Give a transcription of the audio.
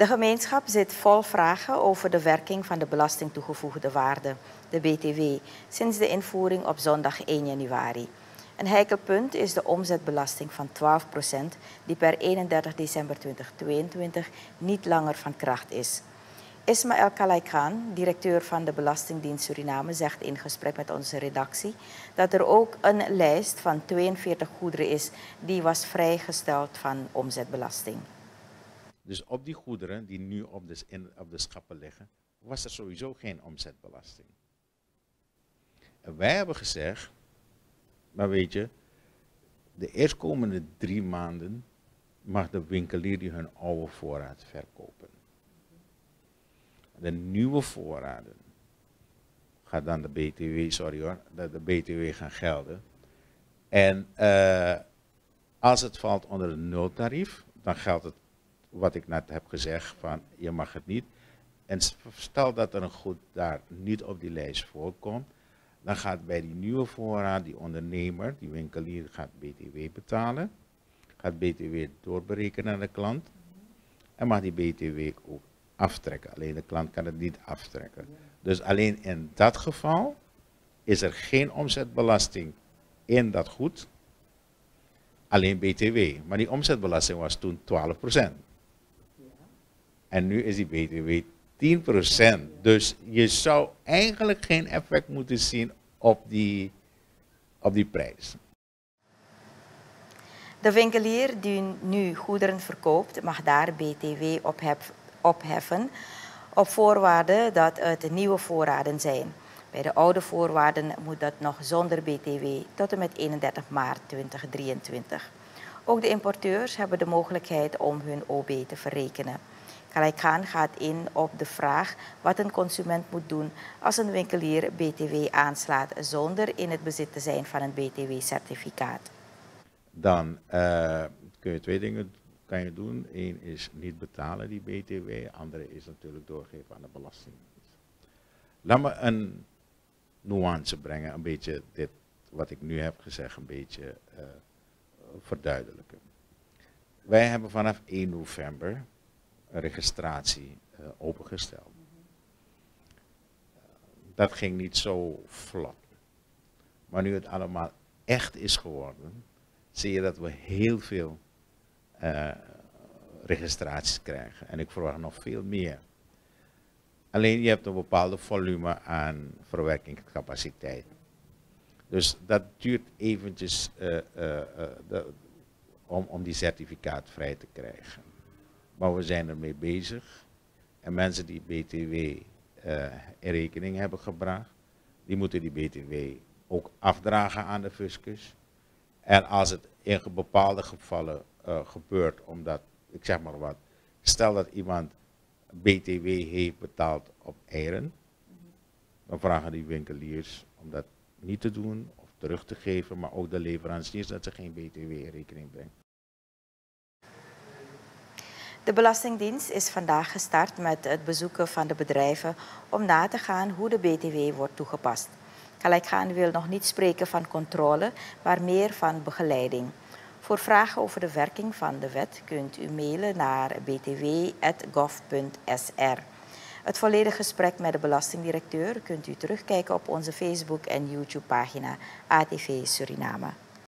De gemeenschap zit vol vragen over de werking van de belasting toegevoegde waarde, de BTW, sinds de invoering op zondag 1 januari. Een heikel punt is de omzetbelasting van 12%, die per 31 december 2022 niet langer van kracht is. Ismaël Kalaikhan, directeur van de Belastingdienst Suriname, zegt in gesprek met onze redactie dat er ook een lijst van 42 goederen is die was vrijgesteld van omzetbelasting. Dus op die goederen die nu op de schappen liggen, was er sowieso geen omzetbelasting. En wij hebben gezegd, maar weet je, de eerstkomende 3 maanden mag de winkelier die hun oude voorraad verkopen. De nieuwe voorraden gaat dan de BTW gaan gelden. En als het valt onder het nultarief, dan geldt het wat ik net heb gezegd van je mag het niet. En stel dat er een goed daar niet op die lijst voorkomt, dan gaat bij die nieuwe voorraad die ondernemer, die winkelier gaat BTW betalen, gaat BTW doorberekenen aan de klant en mag die BTW ook aftrekken. Alleen de klant kan het niet aftrekken. Dus alleen in dat geval is er geen omzetbelasting in dat goed, alleen BTW. Maar die omzetbelasting was toen 12%. En nu is die BTW 10%. Dus je zou eigenlijk geen effect moeten zien op die prijs. De winkelier die nu goederen verkoopt, mag daar BTW opheffen op voorwaarde dat het nieuwe voorraden zijn. Bij de oude voorwaarden moet dat nog zonder BTW tot en met 31 maart 2023. Ook de importeurs hebben de mogelijkheid om hun OB te verrekenen. Kalaikhan gaat in op de vraag wat een consument moet doen als een winkelier BTW aanslaat zonder in het bezit te zijn van een BTW-certificaat. Dan kun je 2 dingen doen. Eén is niet betalen die BTW, andere is natuurlijk doorgeven aan de Belastingdienst. Laat me een nuance brengen, een beetje dit wat ik nu heb gezegd, een beetje verduidelijken. Wij hebben vanaf 1 november een registratie opengesteld. Dat ging niet zo vlot. Maar nu het allemaal echt is geworden, zie je dat we heel veel registraties krijgen. En ik verwacht nog veel meer. Alleen je hebt een bepaalde volume aan verwerkingscapaciteit. Dus dat duurt eventjes om die certificaat vrij te krijgen. Maar we zijn ermee bezig. En mensen die BTW in rekening hebben gebracht, die moeten die BTW ook afdragen aan de fiscus. En als het in bepaalde gevallen gebeurt, omdat, ik zeg maar wat, stel dat iemand BTW heeft betaald op eieren, dan vragen die winkeliers om dat niet te doen of terug te geven, maar ook de leveranciers dat ze geen BTW in rekening brengen. De Belastingdienst is vandaag gestart met het bezoeken van de bedrijven om na te gaan hoe de BTW wordt toegepast. Kalaikhan wil nog niet spreken van controle, maar meer van begeleiding. Voor vragen over de werking van de wet kunt u mailen naar btw@gov.sr. Het volledige gesprek met de belastingdirecteur kunt u terugkijken op onze Facebook- en YouTube-pagina ATV Suriname.